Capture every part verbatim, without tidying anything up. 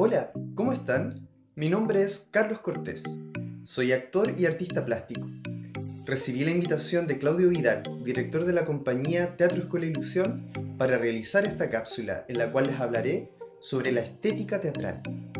Hola, ¿cómo están? Mi nombre es Carlos Cortés. Soy actor y artista plástico. Recibí la invitación de Claudio Vidal, director de la compañía Teatro Escuela Ilusión, para realizar esta cápsula en la cual les hablaré sobre la estética teatral.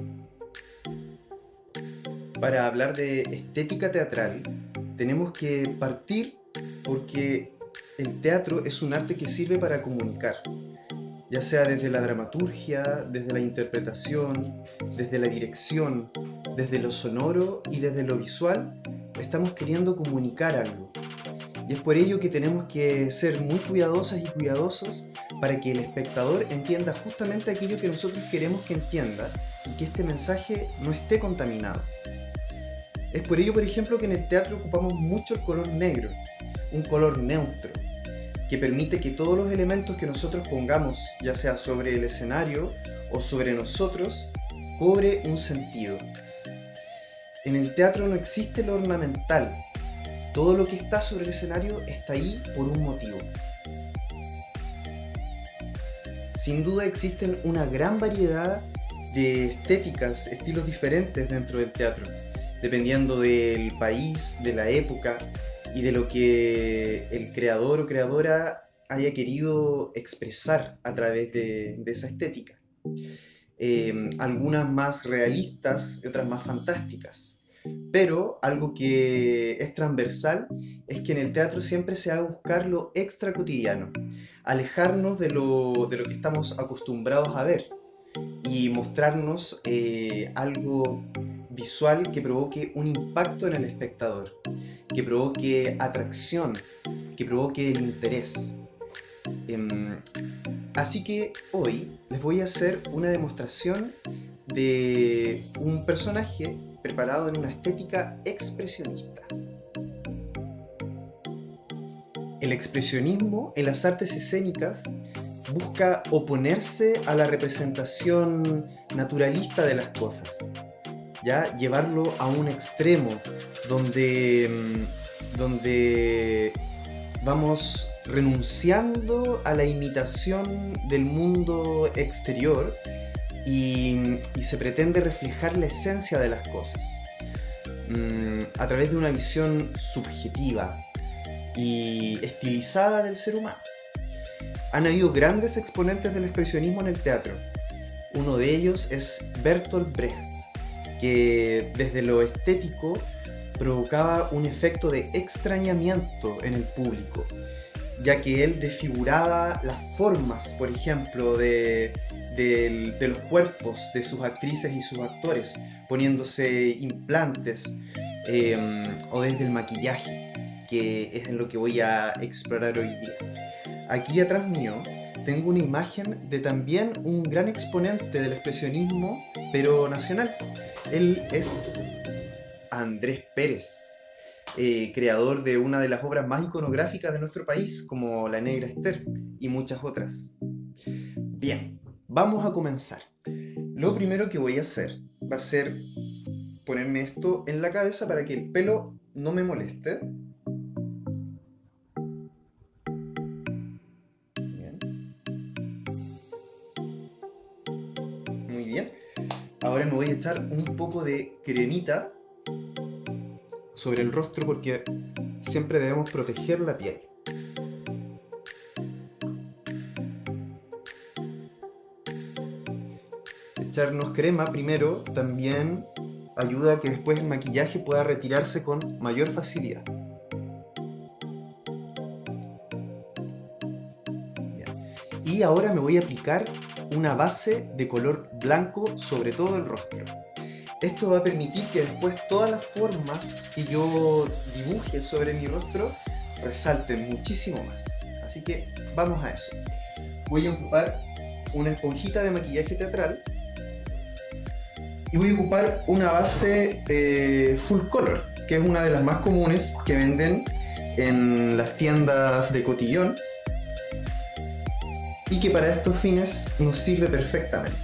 Para hablar de estética teatral, tenemos que partir porque el teatro es un arte que sirve para comunicar, ya sea desde la dramaturgia, desde la interpretación, desde la dirección, desde lo sonoro y desde lo visual. Estamos queriendo comunicar algo. Y es por ello que tenemos que ser muy cuidadosas y cuidadosos para que el espectador entienda justamente aquello que nosotros queremos que entienda y que este mensaje no esté contaminado. Es por ello, por ejemplo, que en el teatro ocupamos mucho el color negro, un color neutro, que permite que todos los elementos que nosotros pongamos, ya sea sobre el escenario o sobre nosotros, cobre un sentido. En el teatro no existe lo ornamental. Todo lo que está sobre el escenario está ahí por un motivo. Sin duda existen una gran variedad de estéticas, estilos diferentes dentro del teatro, dependiendo del país, de la época y de lo que el creador o creadora haya querido expresar a través de, de esa estética. Eh, algunas más realistas y otras más fantásticas. Pero algo que es transversal es que en el teatro siempre se va a buscar lo extra cotidiano, alejarnos de lo, de lo que estamos acostumbrados a ver y mostrarnos eh, algo visual que provoque un impacto en el espectador, que provoque atracción, que provoque el interés. Um, así que hoy les voy a hacer una demostración de un personaje preparado en una estética expresionista. El expresionismo en las artes escénicas busca oponerse a la representación naturalista de las cosas, ya llevarlo a un extremo donde, donde vamos renunciando a la imitación del mundo exterior y, y se pretende reflejar la esencia de las cosas mmm, a través de una visión subjetiva y estilizada del ser humano. Han habido grandes exponentes del expresionismo en el teatro. Uno de ellos es Bertolt Brecht, que desde lo estético provocaba un efecto de extrañamiento en el público, ya que él desfiguraba las formas, por ejemplo, de, de, de los cuerpos de sus actrices y sus actores, poniéndose implantes, eh, o desde el maquillaje, que es en lo que voy a explorar hoy día. Aquí atrás mío tengo una imagen de también un gran exponente del expresionismo, pero nacional. Él es Andrés Pérez, eh, creador de una de las obras más iconográficas de nuestro país, como La Negra Ester y muchas otras. Bien, vamos a comenzar. Lo primero que voy a hacer va a ser ponerme esto en la cabeza para que el pelo no me moleste. Ahora me voy a echar un poco de cremita sobre el rostro porque siempre debemos proteger la piel. Echarnos crema primero también ayuda a que después el maquillaje pueda retirarse con mayor facilidad. Bien. Y ahora me voy a aplicar una base de color blanco sobre todo el rostro. Esto va a permitir que después todas las formas que yo dibuje sobre mi rostro resalten muchísimo más. Así que vamos a eso. Voy a ocupar una esponjita de maquillaje teatral y voy a ocupar una base eh, full color, que es una de las más comunes que venden en las tiendas de cotillón y que para estos fines nos sirve perfectamente.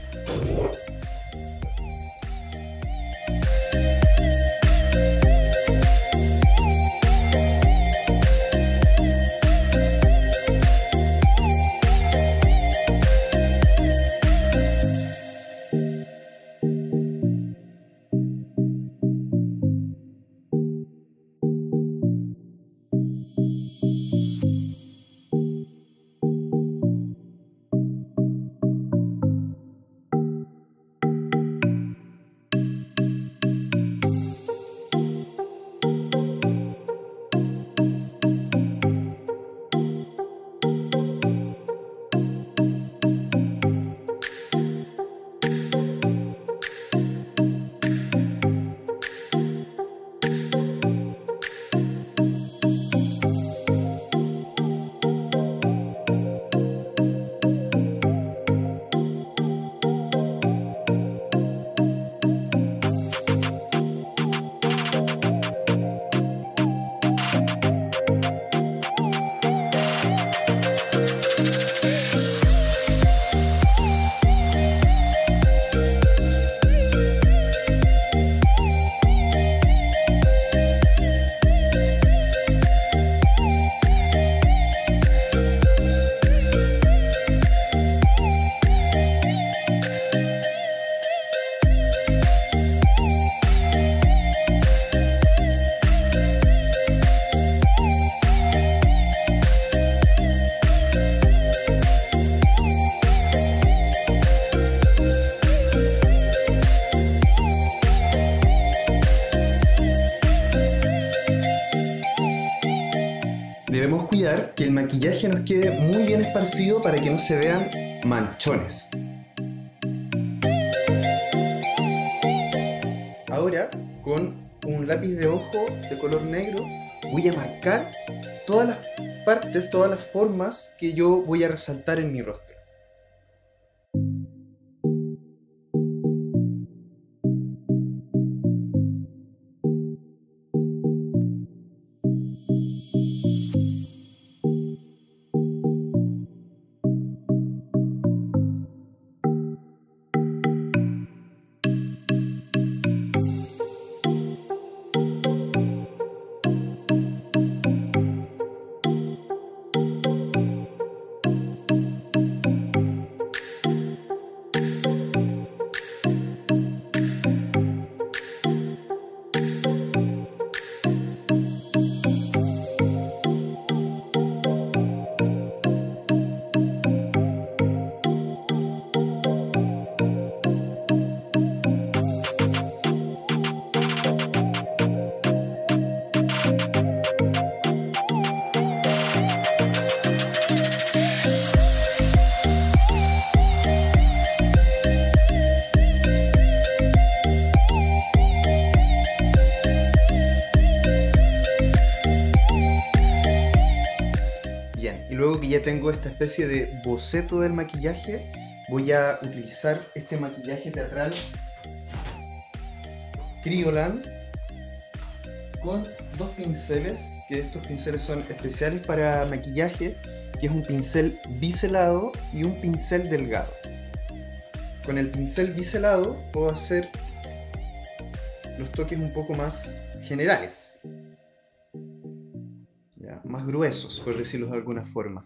evitar que el maquillaje nos quede muy bien esparcido para que no se vean manchones. Ahora, con un lápiz de ojo de color negro, voy a marcar todas las partes, todas las formas que yo voy a resaltar en mi rostro. Y luego que ya tengo esta especie de boceto del maquillaje, voy a utilizar este maquillaje teatral Kryolan con dos pinceles, que estos pinceles son especiales para maquillaje, que es un pincel biselado y un pincel delgado. Con el pincel biselado puedo hacer los toques un poco más generales, ya, más gruesos, por decirlo de alguna forma.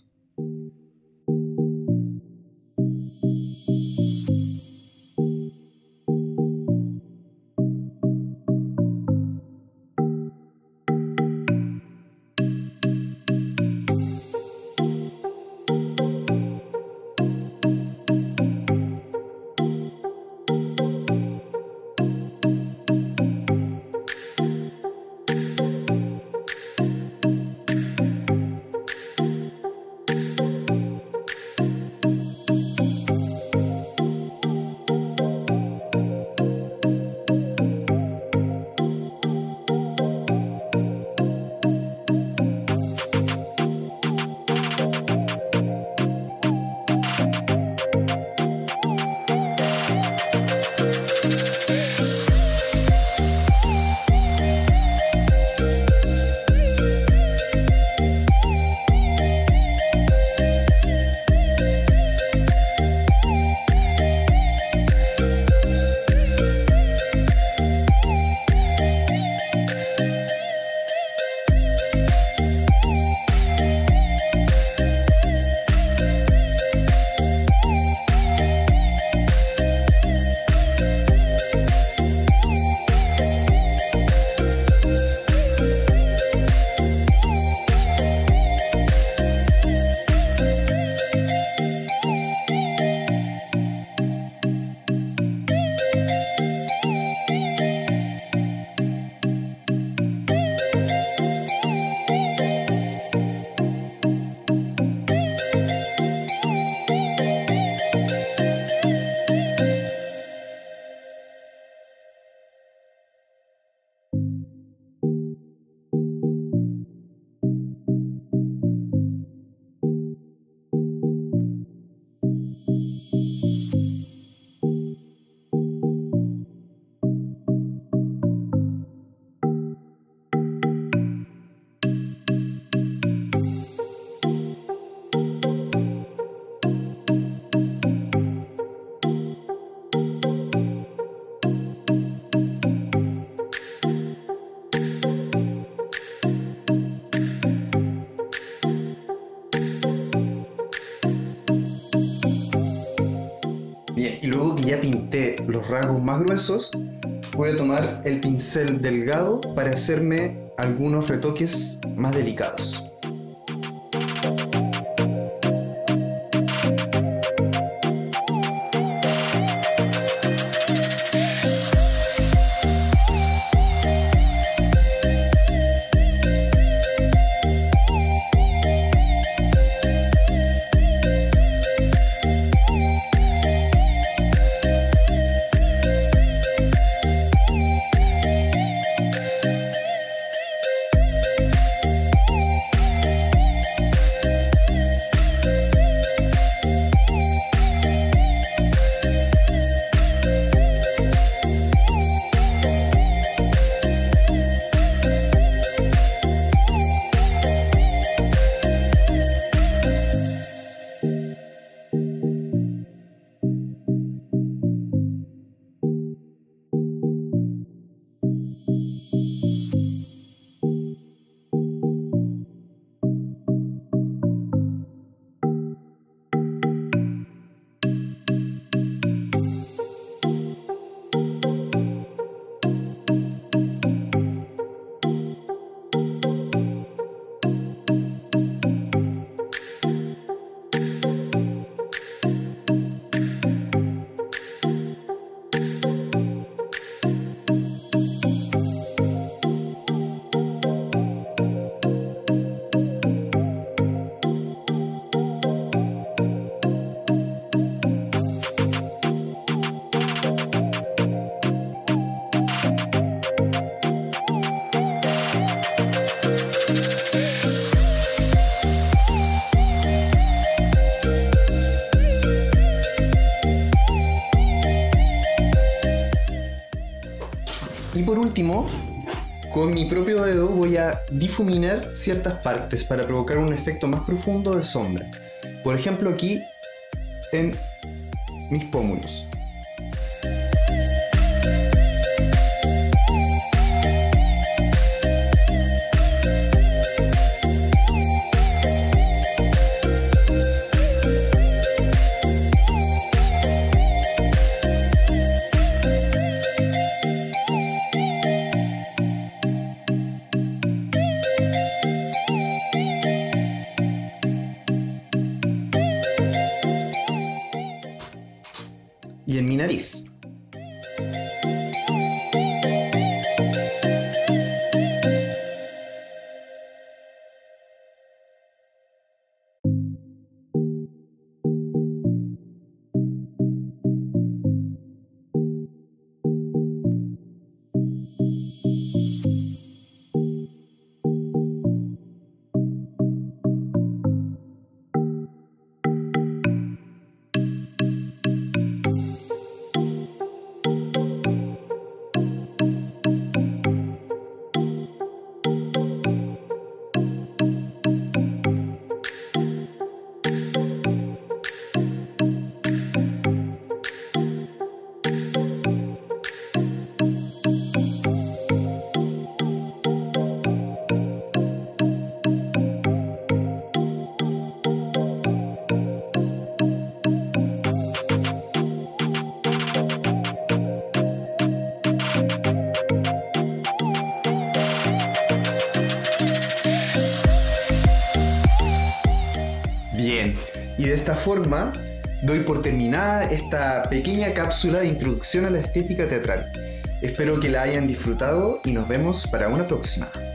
Bien, y luego que ya pinté los rasgos más gruesos, voy a tomar el pincel delgado para hacerme algunos retoques más delicados. Y por último, con mi propio dedo voy a difuminar ciertas partes para provocar un efecto más profundo de sombra. Por ejemplo, aquí en mis pómulos. Y en mi nariz. Bien, y de esta forma doy por terminada esta pequeña cápsula de introducción a la estética teatral. Espero que la hayan disfrutado y nos vemos para una próxima.